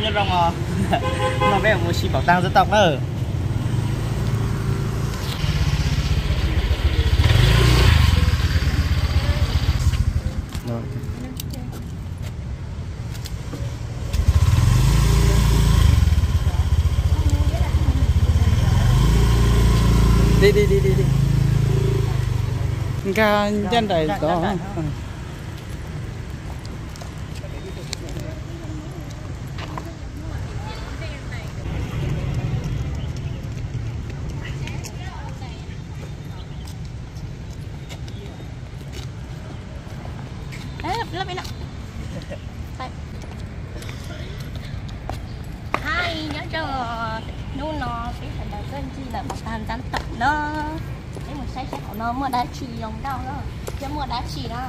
nhất rong nó bé một xí bảo tàng dân tộc nữa. Đi. Ca chân này đó. Lớp ấy nè. Hai nhớ cho nu nó cái phải là dân chi là bảo tàng dân tộc đó. Cái một sai của nó mua đá chì giống đâu đó. Chứ mua đá chì đó.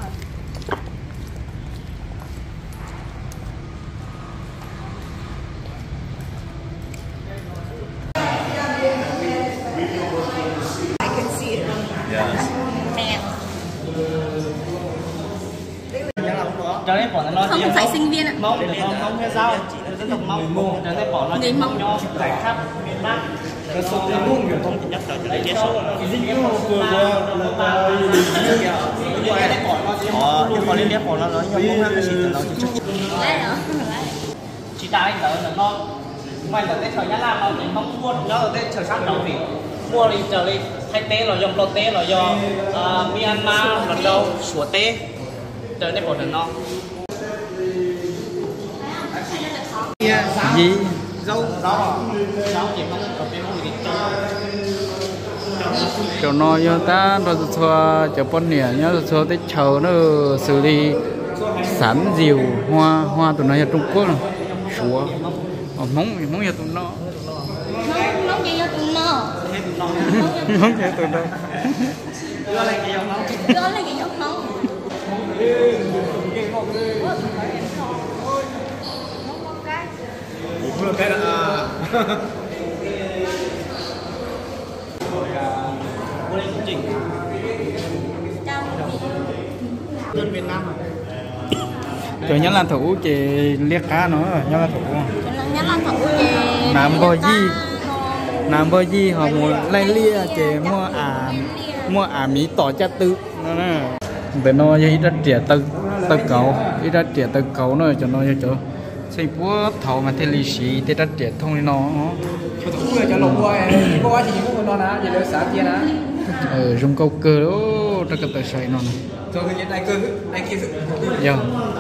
I can see it. Yes. Man. Không phải sinh viên ạ. Mông được không? Mông hay sao? Dân tộc Mông. Trở nên bỏ nó người Mông nho giải khắp miền Bắc. Cái số tiền luôn kiểu không nhất là trở nên đế số. Nhưng mà liên đế bỏ nó nói nhưng mà cái gì từ nó chỉ chỉ ta anh đỡ là nó mày là cái thời gian làm nó thì không mua nó là cái thời gian đầu thì mua đi trở đi thay tế là dòng lô tế là do Myanmar lần đầu sủa tế trở nên bỏ được nó Gì? Rau chỉ không có cái mùi thịt chỗ nó cho ta nó cho cho con nẻ nhá cho tới chờ nó xử lý sắn diều hoa tụi nó ở Trung Quốc này chúa móng nhà tụi nó móng gì cho tụi nó móng nhà tụi nó đưa lên cái giống nó Một cái là cô lên chương trình dân Việt Nam à? Trời nhớ là thủ chị liếc cá nữa nhớ là thủ Nam bò gì họ mua lấy lia chị mua mỹ tỏi cha tư nó nè để nó ít ra trẻ tư cấu nữa cho nó cho xây búa thầu mà thế lì xì thế ra trẻ thông lên nó cho lồng bò gì cũng nó nè, giờ sáng kia nè. Dùng câu cơ đó, ra cái tài sản nó nè. Cho cái gì này cơ, này kia. Dạ.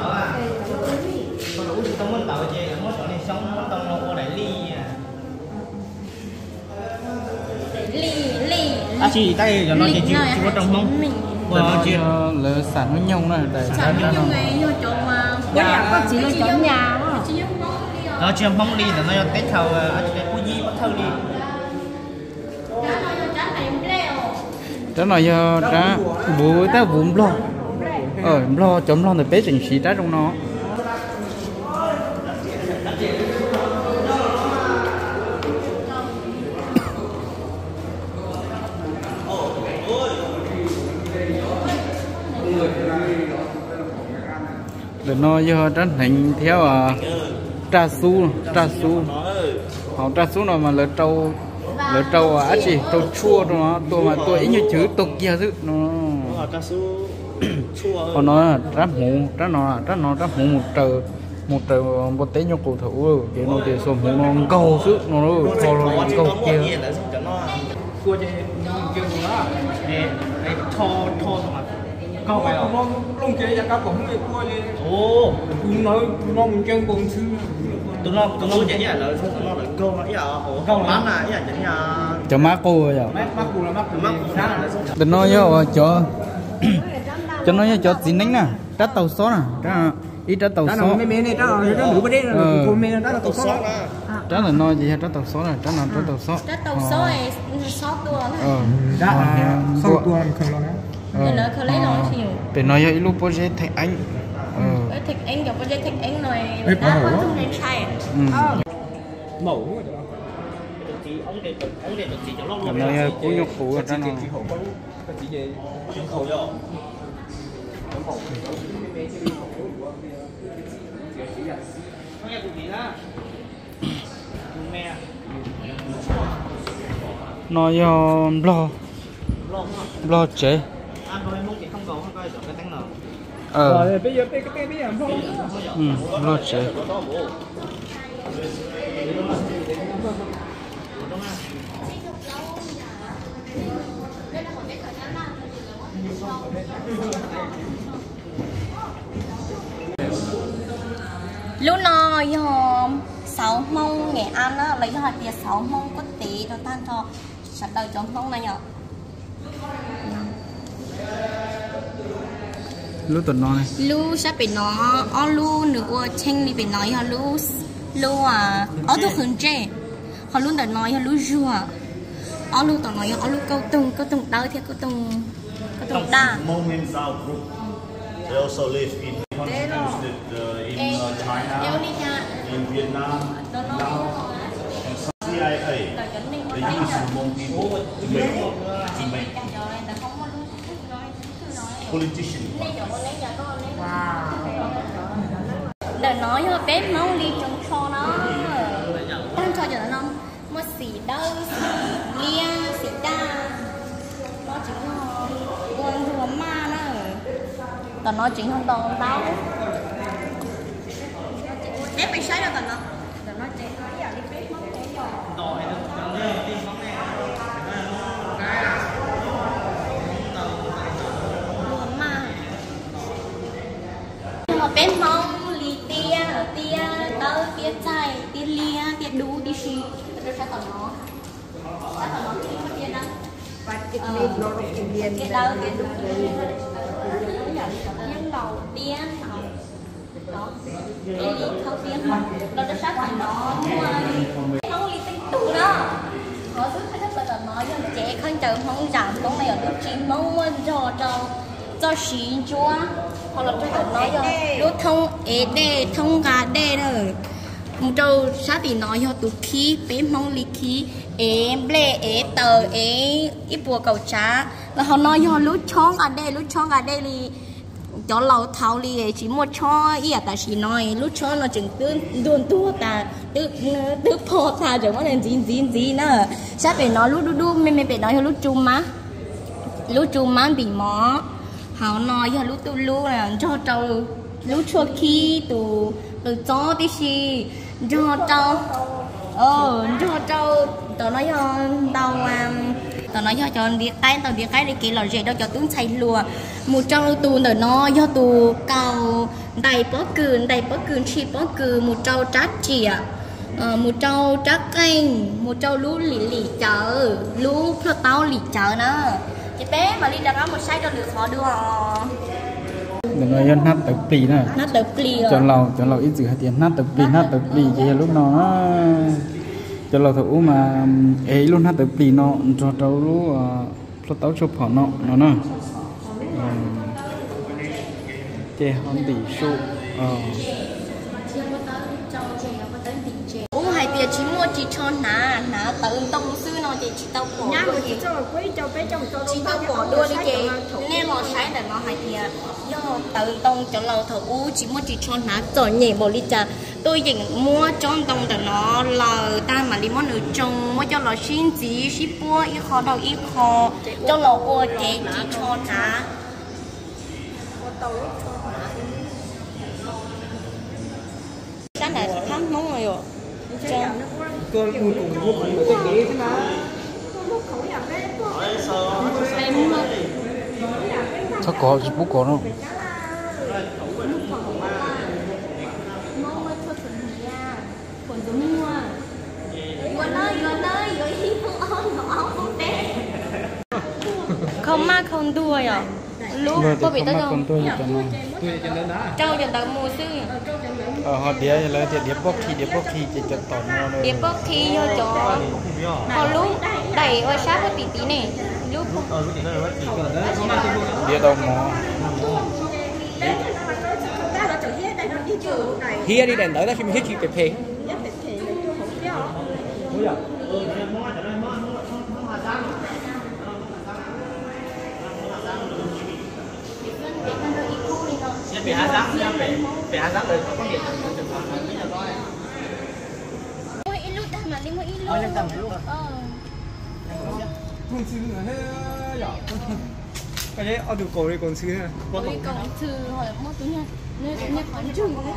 Chỉ tay cho nó chỉ có trong mông. Lỡ sản nó nhông này, sản nó nhông này nhưng mà chỗ mà có chỉ là chỗ nhà nó chưa bông đi là nó tết thầu cái cô gì bắt thầu đi đó là do đã bố ta vốn lo chấm lo thì bé chỉnh xí trái trong nó để nó do trái hình theo trà su họ trà su nào mà lỡ trâu á chị trâu chua nó tôi mà tôi ý như chữ tục kia chứ nó họ nói là trá hủ một trời một tế nhau cổ thủ cái nó để xôm hủ nó câu chứ nó cho nó câu kia cua chơi kêu nó để thò câu phải không Lông kia giá cả cũng không cua gì. Ồ, nó mình chân cùng chứ. tụi nó vậy nhá, nó là câu nó câu bán là vậy nhá. Cho má cô rồi. Mắt cô là mắt sáng là tụi nó vô cho nó cho gì nánh nè, trái tàu xó nè, ít trái tàu xó. Mấy này trái nửa bên đấy rồi, con men đó là tàu xó. Trái là nói gì trái tàu xó này, trái nào trái tàu xó. Trái tàu xó này xó tua này. Xó tua làm không lo nữa. Nó không lấy nó chịu. Để nói với lúc project thạch anh. Thạch anh gặp project thạch anh rồi đã có thông này sai. Mẫu. Nói cuối nhục phụ ở trên nó. Chỉ về khẩu rồi. Không nghe cụ gì đó. nó do lo chế ăn rồi muốn chị không còn coi chọn cái nào rồi bây giờ cái bây giờ không lo chế lúc nó do 6 mông Nghệ An á lấy hỏi tiền 6 mông quốc tế cho tan cho sẵn đời cho mông này nhở lúc tuần nó này lu sẽ bị nó ở lu nữa chênh đi bị nói họ lu à ở tu khẩn chế họ luôn đã nói họ lu rùa ở lu tao nói ở lu câu tung đau theo câu tung đa Hmong in our group. They also live in countries in China, in Vietnam, Laos, and CIA. They use Hmong people to make politicians. đời nói họ bếp nấu đi trong kho nó đang cho nó một xì đâu lia xì đa nó chỉ là buồn rùa ma nó tao nói chuyện không toàn đâu bếp bị sấy đâu tao nói chuyện nói giờ đi bếp mất rùa ma mà bếp mong tia tao tia chai tia lia tia đu tia xì tôi sẽ còn nó tia đó và cái đầu tia đu nhân đầu tia đó tia lia thâu tia nó sẽ sát thành nó không lia tinh tụ đó họ cứ phải rất là nói cho trẻ không chờ không giảm lúc này ở lúc chỉ mong muốn cho xí chúa hoặc là tôi nói cho lúc thông ế đê thông gà đê rồi một trâu sát thì nói cho tụ khí bé mong lý khí ế ble ế tờ ế ít bùa cầu trá là họ nói cho lúc chóng gà đê thì cho lâu tháo đi chỉ một cho ý ta chỉ nói lúc cho nó chừng tương đồn tua ta tức phô ta chẳng có nên gì nữa sát phải nói lúc đu mình phải nói cho lúc chùm má bị mó họ nói cho lúc tu lu là cho trâu lúc chua khi từ chó tí xì cho trâu tao nói cho tao nói cho đi cái đi kỹ là gì đâu cho tướng chạy lùa một trâu tu để nó do tu cầu đầy bó cừn chi bó cừ một trâu trát chìa một trâu trát canh một trâu lú lì chợ lú pro tao lì chợ nữa chị bé mà đi đặt áo một size cho được họ đưa họ đừng nói dân hát tập pì nè nát tập pì chọn lầu ít dữ hạt tiền hát tập pì chỉ là lúc nó chọn lầu thủ mà ấy luôn hát tập pì nó cho cháu lúc cho tao chụp họ nó nè chơi hòn tỷ số hai tiền chỉ mua chỉ cho ná tự tông sư nó chỉ tao bỏ chỉ cho quý cho bé trong cho chỉ tao bỏ đua đi chị nên nó sai để nó hai tiền do tự tông cho lâu thở chỉ mua chỉ cho ná rồi nhẹ bỏ đi cha tôi chỉ mua cho tông để nó là ta mà đi món ở trong mua cho nó xin gì ship bua ít khó đâu ít khó cho nó bua chỉ cho ná cái này khác món rồi ạ con mùi cùng mua của tôi nghĩ thế nào sao có chỉ bút có đâu không má không đua à lúc có bị tới không trâu cho tao mua xứ họ đĩa là đĩa bóc khi chỉ cho tỏi nó đĩa bóc khi cho họ lúc đẩy ở sát có tí này lúc đĩa đâu mà hia đi đèn tới đó khi mình hết chuyện phê bị hạ giá rồi có điện ít lúc ta mà đi mua ít lúc con sư nữa thế cái đấy ở được cổ đây con sư nè Còn trừ hỏi mất túi nha. Nên cũng như khoản trừ đấy.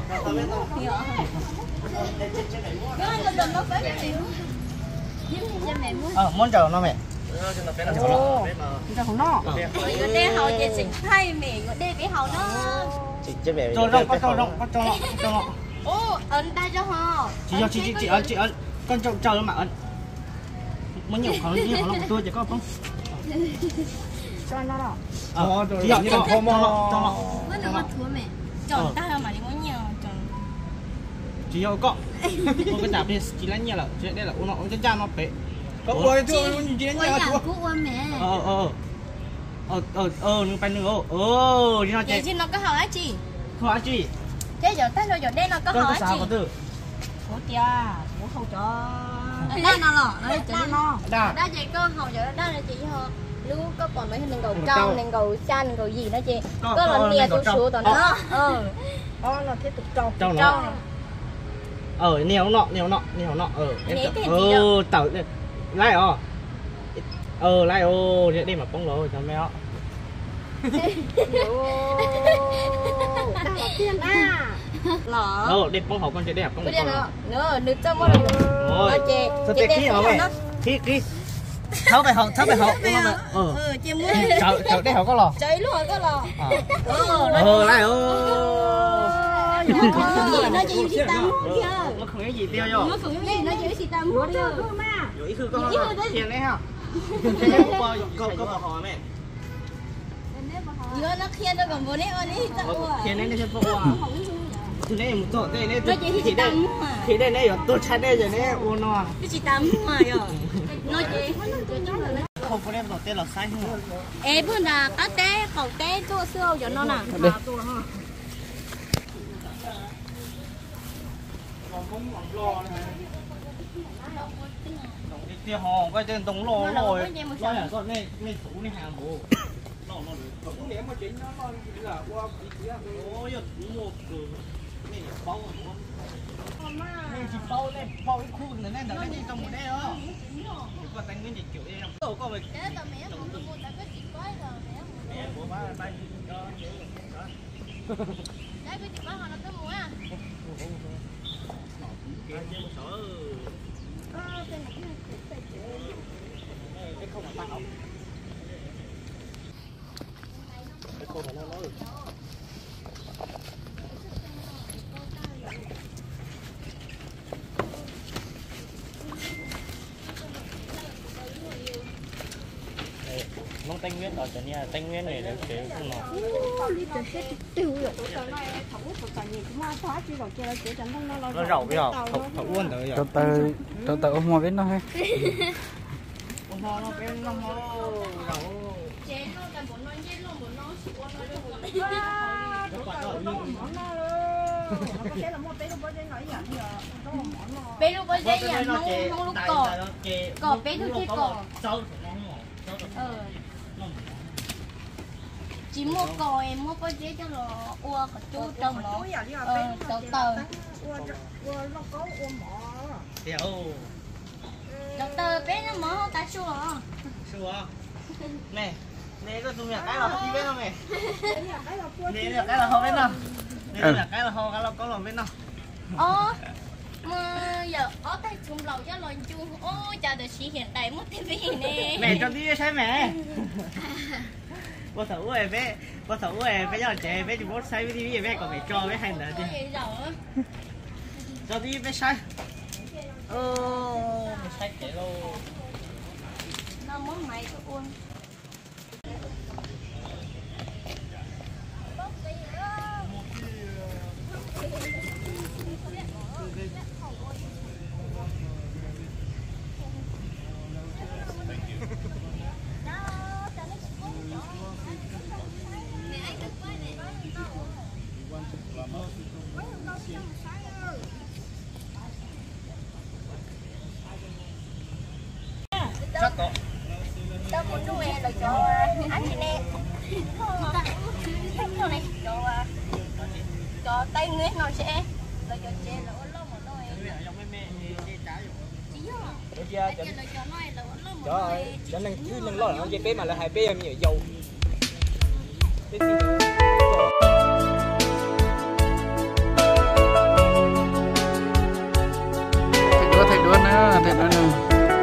Cái anh lần nó phải cái điều. Giúp cho mẹ mua. Món chầu nó mẹ. Ồ, chúng ta không no. Cái đê hậu chị xịt thay mẹ, cái đê cái hậu nó. Cho rong, có cho. Ô, ấn tay cho họ. Chị ấn. Con chầu nó mà ấn. Muốn nhiều khó nhiều khó tôi chỉ có không? Cho nó đó. Chị ấn cho nó. Vẫn được thua mẹ. Chọn tay mà đi muốn nhiều chọn. Chị yêu có. Con cái đạp đi chỉ lấy nhiều là chuyện đây là nó cái cha nó bể. có ôi tôi chỉ đến nhà chú ơi mẹ. Nhưng phải nữa. Đi nó Vậy chứ nó có hỏi chị. Hỏi chị. Thế giờ tay rồi giờ đây nó có hỏi chị. Sao có từ? Ủa tia, bố không cho. Đây nó lọ, đây nó. Đà. Đó chị có hầu giờ đó là chị họ lúc có còn mấy hình cầu trong, hình cầu chan, hình cầu gì đó chị. Có lần nia tôi xuống tao nó. Đó là tiếp tục trâu. Trâu nó. Nèo nọ. Tẩu lại lại đi mà bóng rồi cho mẹ. Tiền à. Lọ. Đi bóng hậu con sẽ đẹp con. Nữa, nước trong đó. Rồi chị. Chị đẹp nó. Khi tháo về hậu Chị muốn. Chậu đây hậu có lò. Cháy luôn có lò. Lại Nó chỉ xì tăm kia. nó không có gì tiêu vô. Nó không có gì, nó chỉ xì tăm mua chứ. Rồi cứ có tiền đấy ha. Có bỏ hỏi mẹ. Giờ nó kia nó còn vô đấy ơi đấy tao. Tiền đấy nó sẽ bỏ. Thì đây một chỗ đây nó chỉ xì tăm mà. Thì đây này tôi chặt đây rồi đấy ô nó. Nó chỉ tăm mà rồi. Nó chỉ không có đem vào tên là sai không? ê bữa là cá té khẩu té chua xương cho nó nè. Tia hò quay trên tống lò rồi. Lo là con này thủ này hàng bố. Nó cũng để mà chính nó là qua cái ôi giời mua cửa này bao rồi. Mình chỉ bao lên bao cái khu này nên là đi trong một đây đó. Có tay nguyên gì kiểu đây không? Tổ có mày. Thế tao mẹ không có mua tao có chỉ quái rồi mẹ. Mẹ của ba bay cho chữ đó. Đấy cái chỉ quái họ nó cứ mua à. Cái một số cái không là tao. Cái không là nó nói. Mong Tây Nguyên ở chỗ nhà Tây Nguyên này đều chế không nào. Nó rầu bây giờ, thấu uốn tới giờ. Cho tớ ôm hoa bên nó hay. Ôm hoa nó bên nó rầu. Chế nó cần muốn nói nhiên luôn muốn nói sự uốn nói luôn. Bé lúc bây giờ không lúc cỏ bé thứ kia cỏ. Chỉ mua cò em mua có giấy cho nó ua có chú trong nó tờ tờ tờ bé nó mở không ta xua nè nè có tụi mẹ cái là không biết đâu mẹ nè là cái là không biết đâu nè là cái là không cái là có lòng biết đâu mà giờ ở tay chung lầu cho lòi chung ôi chào được chị hiện đại mất tivi nè mẹ cho đi xem mẹ bố thấu ơi bé giờ trẻ bé chỉ bố say tivi bé còn phải cho bé hành nữa chứ cho đi bé say mày say kể luôn nó muốn mày cho uống tao muốn nuôi là cho anh chị nè kia trời ơi cho nên cứ nên lo nó dây bé mà là hai bé em nhiều dầu thầy đua nữa thầy đua nữa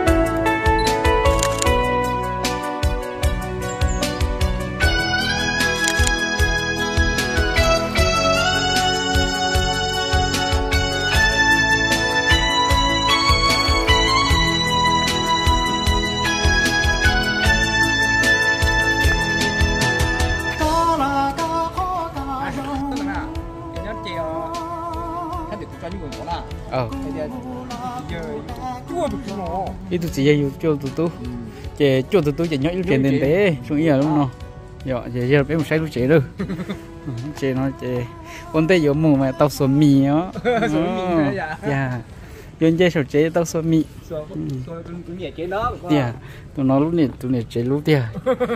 ít tụi chị yêu cho tụi tôi chị cho tụi tôi chị nhớ yêu tiền tiền tế xuống ý là đúng không giờ giờ bé một sai tụi chị đâu chị nói chị con tê giờ mù mà tao xuân mì đó dạ dân chơi sầu chế tao xuân mì tụi nhẹ chế đó dạ tụi nó lúc này chế lúc tiền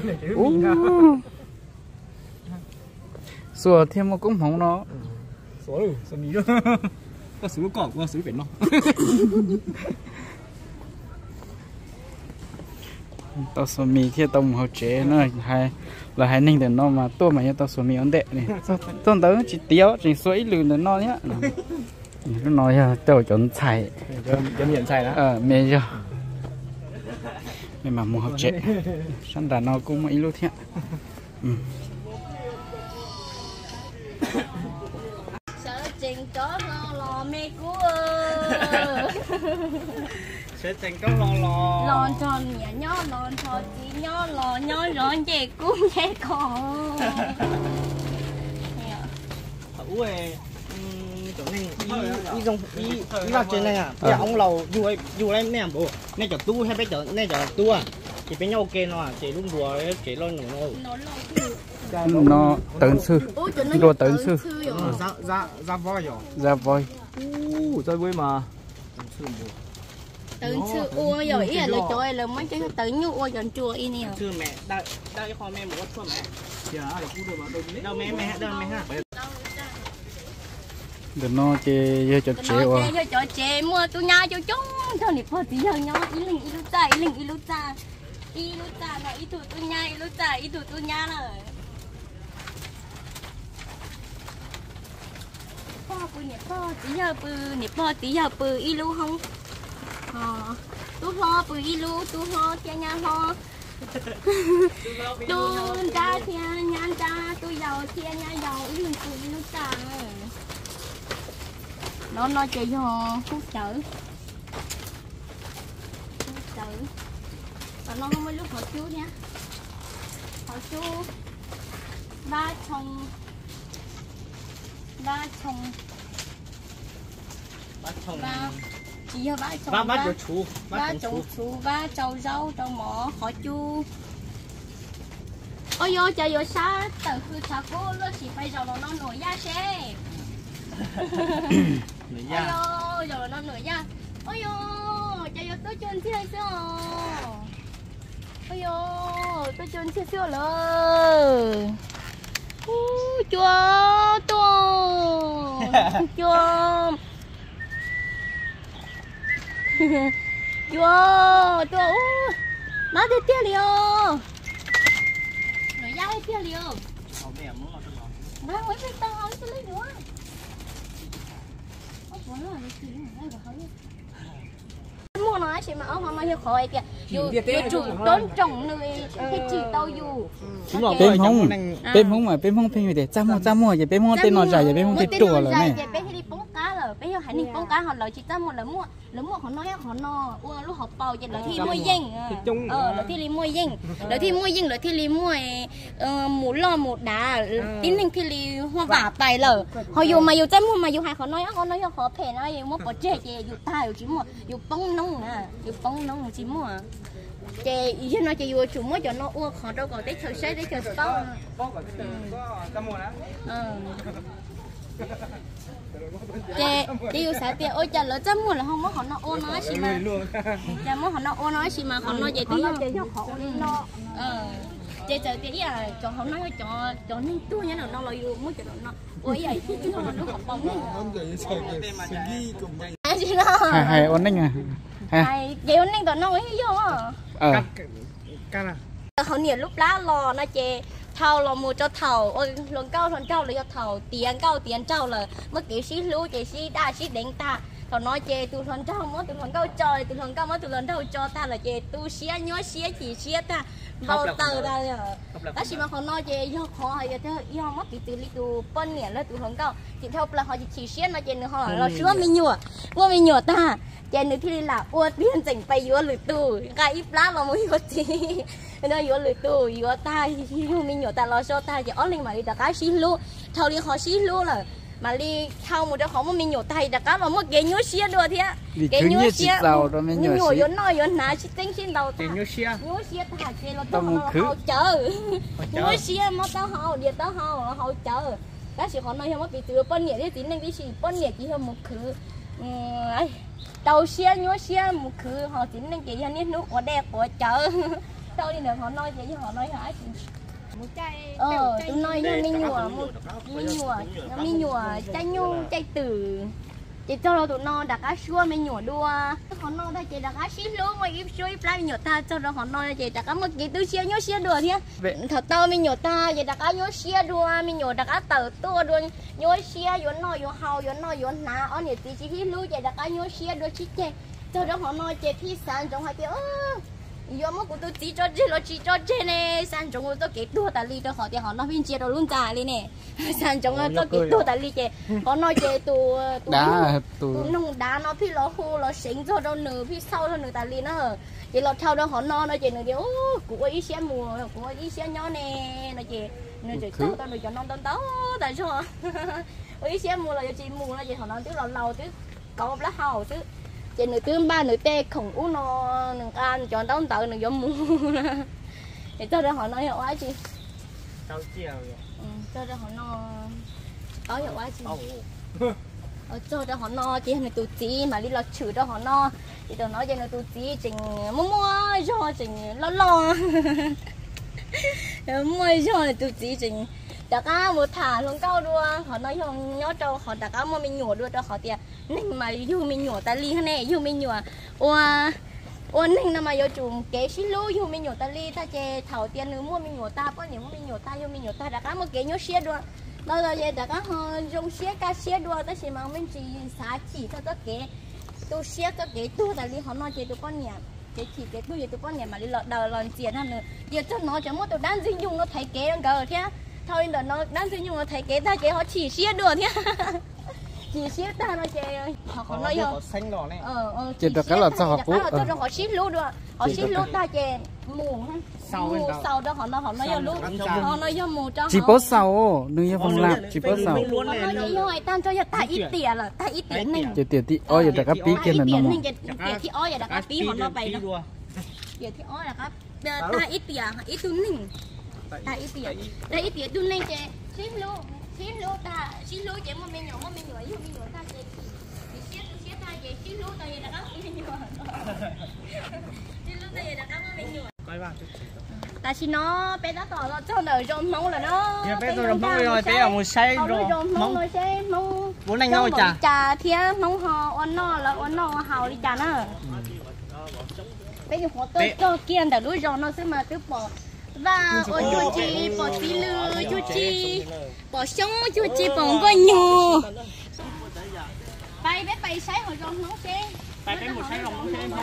xua thêm một cũng không nó số xuân mì đó có số cỏ có số biển nó tao xuân mì thì tao một chế nó hai ninh để nó mà tôi mà tao xuân mì ổn định này tôi tới chỉ tiêu chỉ suy lừa để nó nhá nó nói tao chọn xài chọn nhận xài đó mẹ chưa mẹ mà một học chế sẵn đã nó cũng mấy lúc thế Trình có lo mẹ cú sẽ thành công lon tròn nhẹ nhó lon tròn chỉ nhó lò nhó rón chè cũng chè con ui chỗ này đi dùng đi vào trên này à bây giờ ông lầu dù lên nè bố nè chỗ tu hay bây giờ nè chỗ tu à chỉ bên nhau kê nó à chỉ luôn đùa chỉ lo nó tận sư đồ tận sư ra voi rồi ra voi chơi vui mà tận sư ua rồi ý là chơi là mấy cái tận như ua dọn chùa y nè sư mẹ đây đây con mẹ muốn chua mẹ đâu mẹ đâu mẹ ha để nó chơi cho chế à chơi cho chế mua tôi nhà cho chúng thôi nè phơi tí giờ nhau ý linh ý lúc ta nó ý tụi tôi nhà ý lúc ta ý tụi tôi nhà rồi tí giờ bự y lu không tu lo bự y lu tu lo theo nhà lo tu ra theo nhà ra tu giàu theo nhà giàu ý lu bự y lu ta nó chơi cho phút chở và nó không mấy lúc họ chú nha họ chú ba chồng ba chỉ cho ba chồng ba chồng rau trâu mỏ họ chu ôi yo trời yo sa từ cứ thà cô nó chỉ phải rồi nó nổi da xe ôi yo rồi nó nổi da ôi yo trời yo tôi chôn thế sao ôi yo tôi chôn thế sao rồi chua nó đi tiêu liều rồi ra đi tiêu liều má mới phải tao không lấy nữa mua nói chị mà ông không hiểu khỏi kìa dù chủ tôn trọng người cái chỉ tao dù bên không phim để chăm mua vậy bên không tên nó dài vậy bên không tên chùa rồi này bên đi bóng cá rồi bên hãy đi bóng cá họ lời chỉ chăm mua là mua họ nói họ no lúc họ bầu vậy là thi mua dinh là thi li mua dinh là thi li mua mũ lo mũ đá tín hình thi li hoa vả tài lở họ dù mà dù chăm mua mà dù hai họ nói họ phê nói dù mua bỏ chè dù tài chỉ mua dù bông nông chỉ mua chè ý nó chỉ vừa chủ mới cho nó uo khó đâu có tới chờ xe tới chờ tao chè đi xả tiền ôi chả lỡ chấm mua là không có họ nó uo nói gì mà chả muốn họ nó uo nói gì mà họ nói vậy tí chè chờ tí à cho họ nói cho nên tôi nhớ nào nó là yêu mới cho nó ôi vậy chứ nó học bóng này hay ổn định à Ai vậy nên tụi nó ấy vô à. Họ nhiều lúc lá lò nó chè thầu là mua cho thầu ôi lần cao là cho thầu tiền trâu là mất kiểu xí lú chè xí đa xí đánh ta thầu nói chè từ lần trâu mất từ lần cao trời từ lần cao mất từ lần trâu cho ta là chè tu xía nhói xía chỉ xía ta bao tờ ra rồi đó chỉ mà họ nói chè do họ hay cho do mất từ lý tu phân nhẹ là từ lần cao chỉ theo là họ chỉ xía nó chè nữa họ là sữa mình nhựa ta chè nữa thì là uất biên chỉnh phải vô lưỡi tu cái ít lá mà mới có gì nó vô lưỡi tu vô ta vô mình nhựa ta lo cho ta chỉ ở lên mà đi đặt cái xí lú thầu đi họ xí lú là mà đi thao một đứa họ mà mình nhổ tay đặt cá mà mất cái nhổ xía đùa thế cái nhổ xía nhổ vô nói vô ná chỉ tính xin đầu ta nhổ xía ta chỉ là tao họ chờ nhổ xía mà tao họ điện tao họ chờ cái sự họ nói không có bị từ bên nhẹ thì tính nên cái gì bên nhẹ chỉ hơn một khứ tàu xía nhổ xía một khứ họ tính nên chỉ hơn ít nước của đẹp của chờ tao đi nữa họ nói vậy họ nói hả tụi nói nha mình nhùa trái nhung trái tử chị cho nó tụi nó đặt cá xua mình nhùa đua họ nói đây chị đặt cá xí luôn ngoài ít xua ít lá mình nhùa ta cho nó họ nói chị đặt cá một cái túi xía nhớ xía đùa thế thật tao mình nhùa ta chị đặt cá nhớ xía đùa mình nhùa đặt cá tử tua đùa nhớ xía nhớ nói nhớ hào nhớ nói nhớ ná ở nhiệt tí chỉ hết luôn chị đặt cá nhớ xía đùa chỉ chị cho nó họ nói chị phi sản trong hai tiếng giờ mà cũng tôi chỉ cho chị này sang trong tôi cái tua tại ly cho họ thì họ nói viên chia đồ luôn trả đi nè sang trong tôi cái tua tại ly chị họ nói chị tụ nung đá nó phi lo khô lo xính cho đâu nửa phi sau cho nửa tại ly nó chị lo thao đó họ nói chị nửa điều cũng có ý xe mùa cũng có ý xe nhỏ nè nói chị nửa chị tao nửa cho non tao tại sao ý xe mùa là chị mùa là chị họ nói tức là lâu tức có lá hào tức chị nửa tương ba nửa tê khổng u nó nửa ăn chọn tao tự nửa giống mua thì cho ra họ nói hiệu quá chị tao chiều cho ra họ nói có hiệu quá chị cho ra họ nói chị này tụi chị mà đi lo chửi ra họ nói thì tao nói cho này tụi chị chỉnh mua cho chỉnh lo mua cho này tụi chị chỉnh đặt cá một thả luôn cao đua họ nói không nhớ cho họ đặt cá mà mình nhổ đua cho họ tiền nên mà dù mình nhổ ta ly thế này dù mình nhổ nên là mà vô chùm kế xí lú dù mình nhổ ta ly ta chè thảo tiền nữa mua mình nhổ ta có nhiều mình nhổ ta dù mình nhổ ta đặt cá một kế nhổ xía đua bao giờ vậy đặt cá họ dùng xía cá xía đua ta chỉ mang mình chỉ xả chỉ cho tất kế tu xía tất kế tu ta ly họ nói chè tụi con nhà cái chỉ cái tu vậy tụi con nhà mà đi lọt đời lọt tiền hơn nữa giờ cho nó chẳng muốn tụi đan dinh dùng nó thấy kế đang cờ thế thôi là nó đang sử dụng thấy cái ta chế họ chỉ xía được nhá chỉ xía ta nó chế họ nói không xanh đỏ này chỉ được cái là sao họ cũ họ xí lú được họ xí lú ta chế mù sau đó họ nói lú họ nói do mù cho chỉ bớt sau đừng như phong lạc chỉ bớt sau họ nói như tan cho ta ít tiền là ta ít tiền này chỉ tiền tí ôi giờ đặt cái pí kia là nó tiền thì ôi giờ đặt cái pí họ nói vậy đó giờ thì ôi là cái ta ít tiền ít tu ninh ta ít tiền tu ninh chế xí lú ta xí lú chế mà mình nhỏ ta chế xí ta chế xí lú ta vậy là các mình nhỏ xí lú ta vậy là các mình nhỏ coi vào ta xin nó bé đã tỏ là cho đời rôm mông là nó bé tôi rôm mông rồi bé ở một say rồi mông bốn anh ngồi trà thía mông hò oan nó hào đi trà nữa bây giờ họ tôi cho kiên đã đuổi rồi nó sẽ mà cứ bỏ và ôi chú chị bỏ tí lư chú chị bỏ sống chú chị bỏ coi nhiều bay bé bay sấy hồi rong nóng xe bay bé một sấy rong nóng xe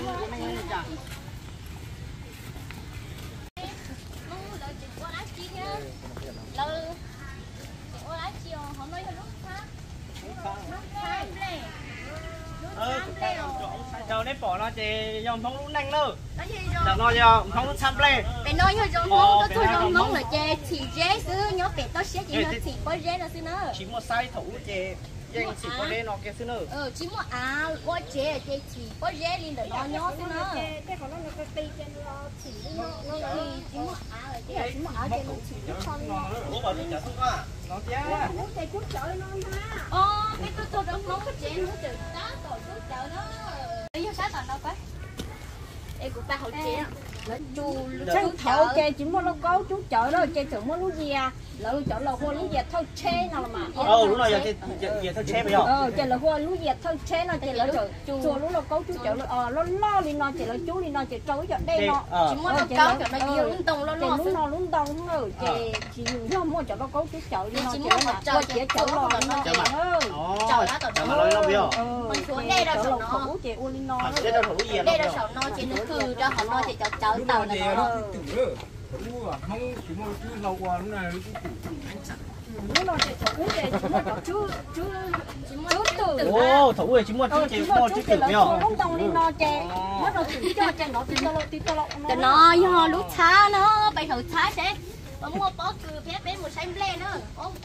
chờ đấy bỏ nó chỉ dòng không lúc nanh nữa giờ nó giờ không lúc xăm lên để nói như dòng không tôi dòng mông là chè chỉ dễ xứ nhớเป็ดtôi sẽ chỉ nó chỉ có dễ là xứ nữa chỉ một sai thủ chè chỉ có dễ nó kia xứ nữa chỉ một có chè chỉ có dễ lên để nó nhớ xứ nữa cái còn nó cái tì trên nó chỉ nó chỉ một là chỉ một trên nó chỉ nó ủa bảo đi chợ không à nó chè nó chè chút chợ nó ha cái tôi dòng mông cái chè nó chợ cá tỏi chút chợ đó bây giờ cá tỏi đâu phải em cũng ta hậu chè Chú thấu chơi chỉ mua nó có chú chợ đó chơi thử mua lúa dìa lỡ chợ là hoa lúa dìa thâu chế nào mà Lúc nào giờ thâu chế bây giờ chơi là hoa lúa dìa thâu chế nào chơi là chùa lúa nó có chú chợ nó lo đi nó chơi là chú đi nó chơi trâu cho đây nó chỉ mua nó có cho nó nhiều lún tông nó chơi lún nó lún tông rồi chơi chỉ dùng mua chợ nó có chú chợ đi nó chơi mà chơi chợ lo nó chợ nó chợ mà nói nó bây giờ mình xuống đây đâu sầu nó chơi uli nó đây đâu sầu nó chỉ nó cứ cho họ nó chỉ chợ tàu này nó không chỉ mua chứ lâu qua lúc này lúc nào chơi thấu chơi chỉ mua chú từ thấu rồi chỉ mua chú từ bây giờ lún tông đi nó chơi nó đâu chỉ cho chơi nó tí to nó do lúa thá nó bay thầu thá chứ mua bó cừ bé một xanh lên nữa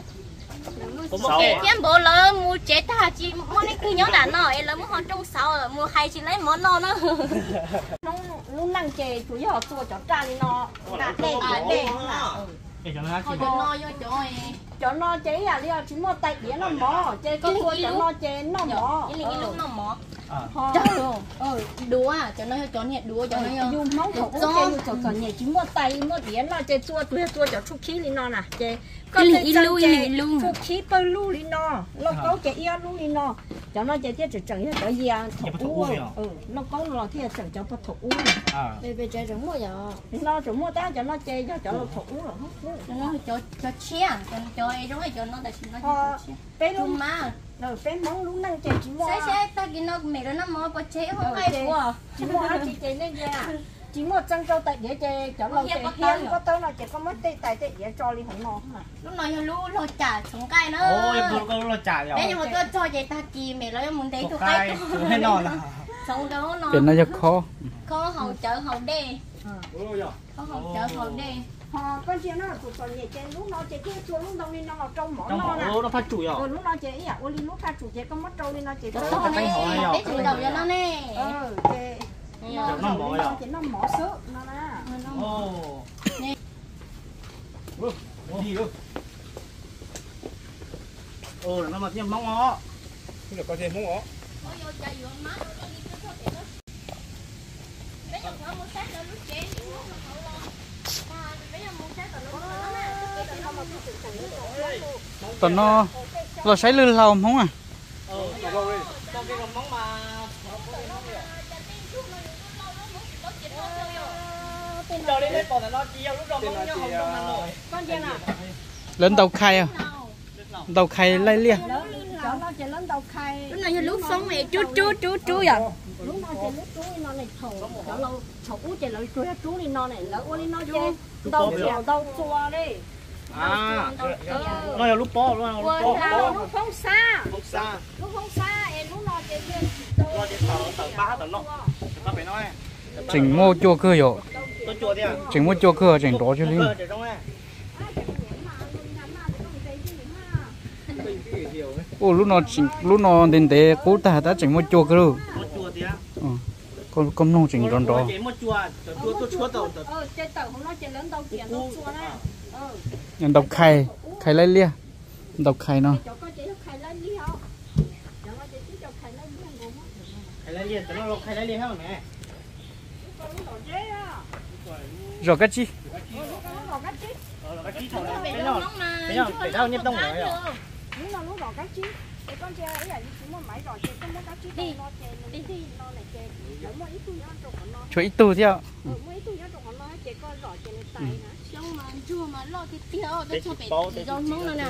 em bộ là mua chế ta chỉ mua cái cứ nhớ là nó em là mua hàng trong sáu rồi mua hay chỉ lấy món nó nữa lúc năng chơi chủ yếu tua cho trà đi nó đen cho nó chế à đi chỉ mua tay đĩa nó mỏ chơi có thua cho nó chế nó mỏ lúc nó mỏ đũa à cho nó cho nhẹ đũa cho nó dùng móng thổ chơi cho nhẹ chỉ mua tay mua đĩa nó chơi tua cho chút khí đi nó nè chơi có thể chơi chút khí bao lu đi nó có chơi ia lu đi nó cho nó chơi thiết chẳng như cái gì thổ nó có nó thiết chẳng cho thổ về chơi giống mua giờ nó chúng mua ta cho nó chơi cho nó thổ rồi nó cho chia cho ấy giống ấy cho nó để nó bé luôn mà rồi bé món luôn năng chơi chỉ mua ta cái nó mẹ nó mua có chế không ai mua chỉ mua chỉ chơi nên nha chỉ mua chân trâu tại để chơi cho nó chơi hiên có tới là chỉ có mất tay tại để cho đi không ngon mà lúc này lú lo chả sống cay nữa lo chả rồi đấy nhưng mà tôi cho vậy ta kỳ mẹ nói muốn thấy tôi cay hay ngon à sống đó nó tiền nó rất khó hậu chợ hậu đê có hậu chợ hậu đê con chia nó tụt còn nhẹ trên lúc nó chơi kia chua lúc đâu đi nó trong mỏ nó nè nó phát chủ rồi lúc nó chơi ý à ôi lúc phát chủ chơi con mất trâu đi nó chơi cái này để chửi đầu cho nó nè chơi nó mỏ sữa nó nè gì đâu nó mà thêm móng ó bây giờ có thêm móng ó tụi nó sấy lươn lâu không à con cái móng mà cho đến còn là nó chiêu lúc đó móng nhá không trong ăn rồi con chia nào lên tàu khay à tàu khay lay lia cho nó chơi lớn tàu khay lúc này lúc sống mẹ chú à lúc nó chơi lúc chú nó này thầu cho nó thầu chơi lại chú đi nó này lỡ đi nó chơi tàu chèo tàu chua đi nó là lúc bó lúc không xa lúc em lúc nó chơi game nó chơi tờ ba tờ nó phải nói chỉnh mua chua cơ rồi chỉnh mua chua cơ chỉnh đó cho đi lúc nó đến để cố ta chỉnh mua chua cơ rồi con nông chỉnh đòn đó chơi tàu không nó chơi lớn tàu tiền nó chua nè nhân độc khay lấy lia độc khay nó khay lấy lia hết rồi nè rồi cái chi cái nhau để đâu nhấp đông rồi đúng là lúc đó cái chi cái con chơi ấy là chỉ muốn máy rồi chơi không có cái chi đi nó này chơi mỗi ít tuổi ăn trộn nó cho ít tuổi theo mỗi ít tuổi ăn trộn nó chơi con giỏi chơi này tay nè xong mà chua mà lo thì tiêu tôi cho bé rau mông nữa nè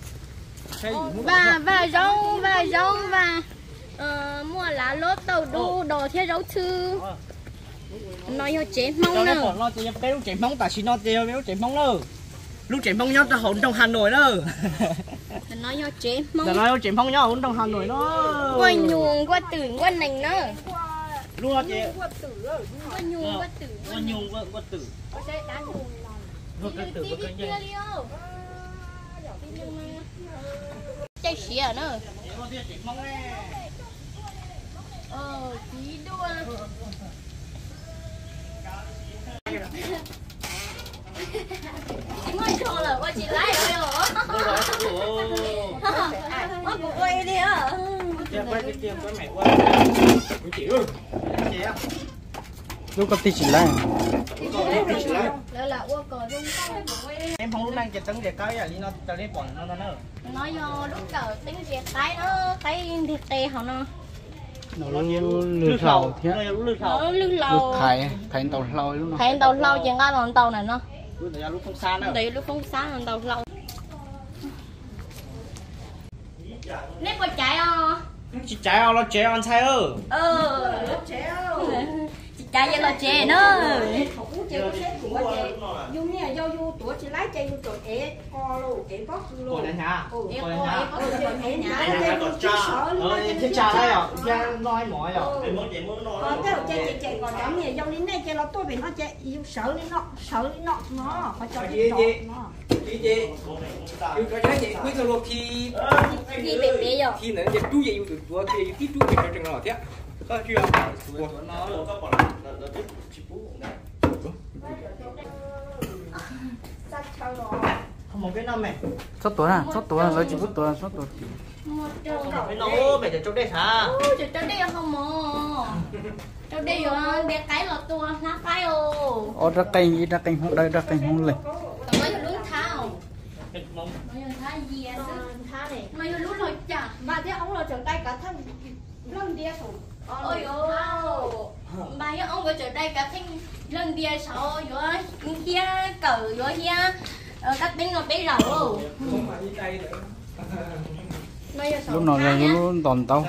và rau và mua lá lốt tàu đu đồ theo rau thư nói cho chế mông nữa nó chỉ cái lúc chế mông ta chỉ nó tiêu lúc chế mông nữa lúc chế mông nhau ta hỗn trong Hà Nội nữa nói cho chế mông nói cho chế mông nhau hỗn trong Hà Nội nó qua nhuồng qua tử qua nành nữa lúc đó chế qua nhuồng qua tử qua tử chơi xỉa nữa tí đua mới cho là qua chị lái rồi quá của quay đi á quay mẹ qua chịu lúc có tí chỉ lại em không lúc này chỉ trứng để cái à, nó cho đến bọn nó nói vô lúc chờ tiếng việt tái nó thấy thiệt tê họ nó nó lư lầu thế nó lư lầu thải tàu lâu lúc nào thải tàu lâu chẳng có còn tàu này nó lúc không xa nữa đấy lúc không sáng còn tàu lâu nếp có chạy không chị trái ao nó chế ăn sai ơ chị chạy vậy là chè nữa dùng như là do du tuổi chị lái chạy du tuổi ế co luôn ế bóc luôn của nhà ế của nhà thế trà đây à cha nói mỏi à còn cái chạy còn giống như dòng đến đây chạy nó tôi bị nó chạy yêu sợ đi nó phải cho đi nó chị có cái chị quý cái luộc thì bể rồi thì nữa chị chú gì được tua thì tí chú bị chừng nào thế có chưa không một cái năm này sốt tuổi lấy chỉ bút tuổi sốt tuổi cái nó mẹ để chỗ đây hả chỗ đây không mà chỗ đây rồi bé cái là tua lá cái ô ở ra cành hông đây ra cành hông lên nói cho đúng thao nói cho thao gì à nói cho đúng rồi chả mà thế ông là trở tay cả thân lần đĩa sổ ôi ôi bà với ông vừa trở đây cả thanh lần đĩa sổ rồi kia cờ rồi kia các tính nó bé lẩu lúc nào là lúc toàn tàu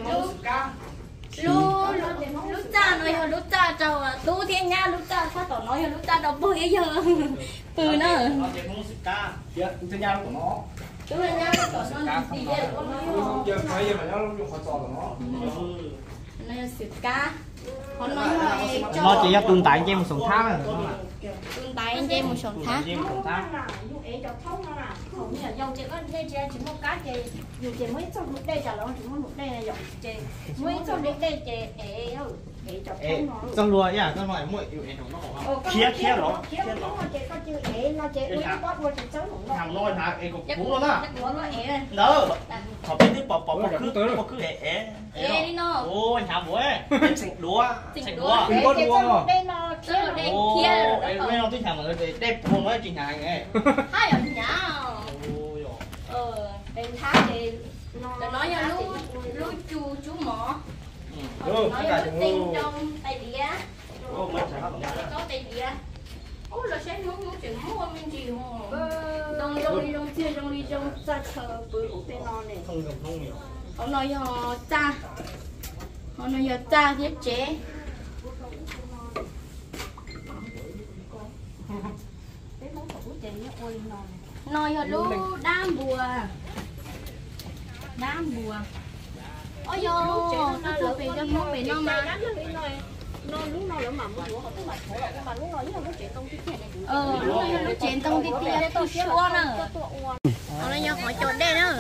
lúc cha nói lúc cha trâu tu thiên nha lúc cha sao tao nói lúc cha đâu bơi giờ từ nữa thứ nhà của nó tu thiên nha tao nói gì vậy con nói giờ phải giờ mà nó dùng họ trò của nó này sụt cá con nói nó chỉ tồn tại trên một sòng thác tồn tại trên một sòng thác không như là dâu chị có đây chỉ một cá chị dù chị mới trong lúc đây trả lời chỉ một đây là dòng chị mới trong lúc đây chị trong lúa呀trong loại mỗi yêu em nó khía nó chị có chữ ế là chị uống bóp vô chị sống thằng nói thằng em cũng cũng luôn á ế đó họ biết cái bỏ cứ ế đi nó ôi thằng bố ấy sạch đúa đây nó kia em quen nó thích thằng ở đây đẹp không nói chuyện hàng ấy hai ở nhà đến tháng thì nó nói nha lú chú mỏ nói là tinh trong tay đĩa có tay đĩa ôi là sẽ muốn chuyện mua mình gì mà đông đi ra chờ bữa bên nó này không nhiều họ nói cha thiết chế nói là lú đam bùa ôi yo nó lỡ về cho mua về nó mà nó lúc nào lỡ mà mua họ cứ mặt khổ mà lúc nào nó chuyện tông cái này lúc nào nó chuyện tông cái tia tôi xua nè họ nói hỏi chỗ đây nữa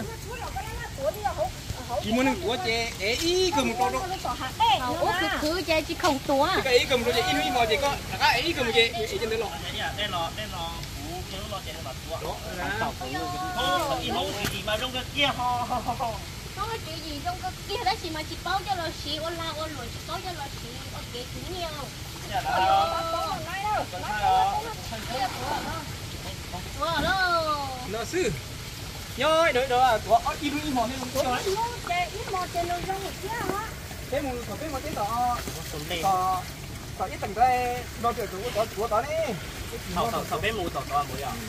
chỉ muốn của chị để ý cầm một đó ủa cứ chơi chỉ không tua cái ý cầm rồi chị ý mà chị có cái ý cầm chị trên đây lọ đây nó chứ nó chạy vào tua đó thì không gì mà trong cái kia không có chuyện gì trong cái kia đó chỉ mà chị báo cho là chị ôn la ôn rồi chị báo cho là chị ok cũng nhiều nó sư nhoi đợi đó của ít ít mòn nên không cho ít mòn trên đường trong một kia hả cái mùng có cái mà cái tỏ ít tầng đây đo kiểu của tỏ đi tao bé mù tỏ mũi à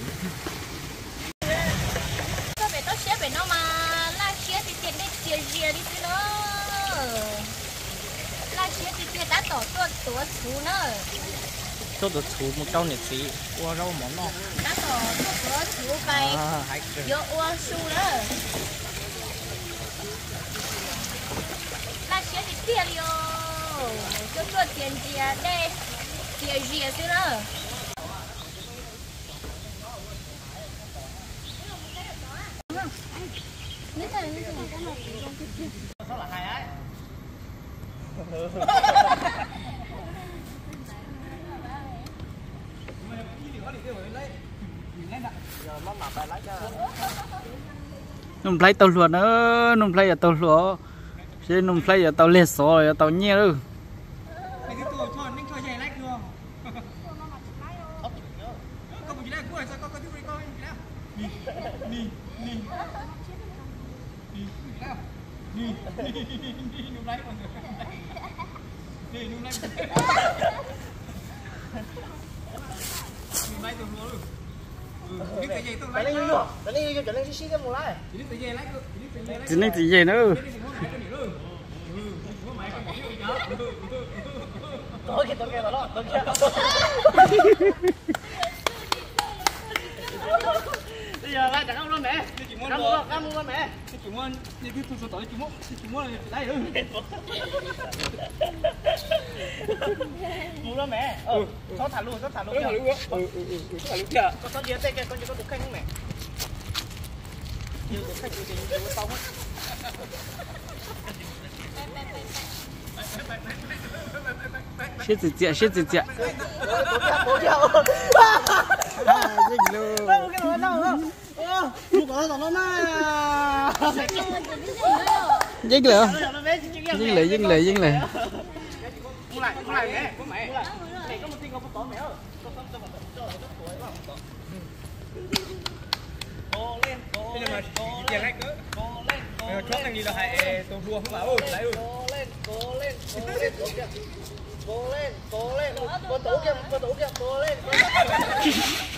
sao về tao xếp về nó mà la xếp thì tiền đi tiền gì đi chứ nó la xếp thì tiền đã tỏ tua chú nữa cho được chú một câu nhiệt sĩ qua rau món nó đã tỏ tua chú phải vô qua su nữa la xếp thì tiền đi cho tiền gì đây tiền gì chứ nữa nó là hai ấy nông play tàu lúa nữa nông play ở tàu lúa chứ nông play ở tàu lê sò ở tàu nhẹ đâu cái tôi cho nên cho chạy lại Chỉ nên thì gì nữa. Tôi kìa đó. Bây giờ lại chẳng luôn mẹ. Cảm ơn mẹ. Chỉ muốn như cái tôi tối chỉ muốn lấy được. Mua đó mẹ. Nó thả luôn. Thả luôn kìa. Có gì đây kìa, con có cục khanh không mẹ? Nhiều cục khanh thì nhiều tông á. Shit gì chạ. Bố chào. Dính luôn. Đâu cái nó không? Mua có nó mà. Dính lại. Mua lại mẹ. Này có một tin không có mẹ ơi. Cố lên. Tiền khách cứ. Chốt thằng gì là hãy tôi đua không bảo lấy rồi. Cố lên. Cố lên. Cố lên. Cố lên.